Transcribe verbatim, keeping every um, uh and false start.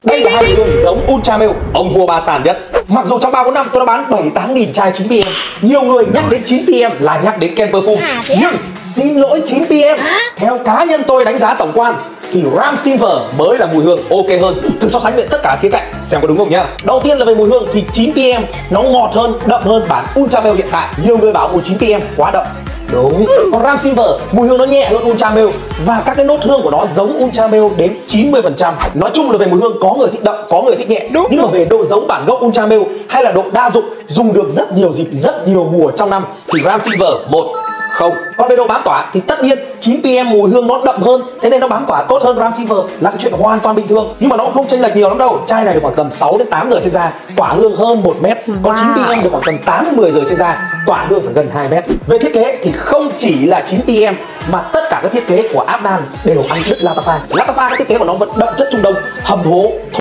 Đây là hai mùi hương giống Ultra Male, ông vua ba sàn nhất. Mặc dù trong ba bốn năm tôi đã bán bảy tám nghìn chai chín pê em, nhiều người nhắc đến chín pê em là nhắc đến Ken Perfume. Nhưng xin lỗi chín pê em, theo cá nhân tôi đánh giá tổng quan thì Ram Silver mới là mùi hương ok hơn. Thử so sánh về tất cả khía cạnh xem có đúng không nhá. Đầu tiên là về mùi hương thì chín pê em nó ngọt hơn, đậm hơn bản Ultra Male hiện tại. Nhiều người bảo mùi chín pê em quá đậm. Đúng. Còn Ram Silver mùi hương nó nhẹ hơn Ultra Male và các cái nốt hương của nó giống Ultra Male đến chín mươi phần trăm. Nói chung là về mùi hương có người thích đậm, có người thích nhẹ. Đúng. Nhưng mà về độ giống bản gốc Ultra Male hay là độ đa dụng, dùng được rất nhiều dịp, rất nhiều mùa trong năm thì Ram Silver một không. Còn về độ bám tỏa thì tất nhiên chín pê em mùi hương nó đậm hơn, thế nên nó bám tỏa tốt hơn Ram Silver là cái chuyện hoàn toàn bình thường. Nhưng mà nó cũng không chênh lệch nhiều lắm đâu. Chai này được khoảng tầm sáu đến tám giờ trên da, tỏa hương hơn một mét. Còn chín pê em được khoảng tầm tám đến mười giờ trên da, tỏa hương phải gần hai mét. Về thiết kế thì không chỉ là chín pê em mà tất cả các thiết kế của Adnan đều ăn đứt Lattafa. Lattafa cái thiết kế của nó vẫn đậm chất Trung Đông, hầm hố.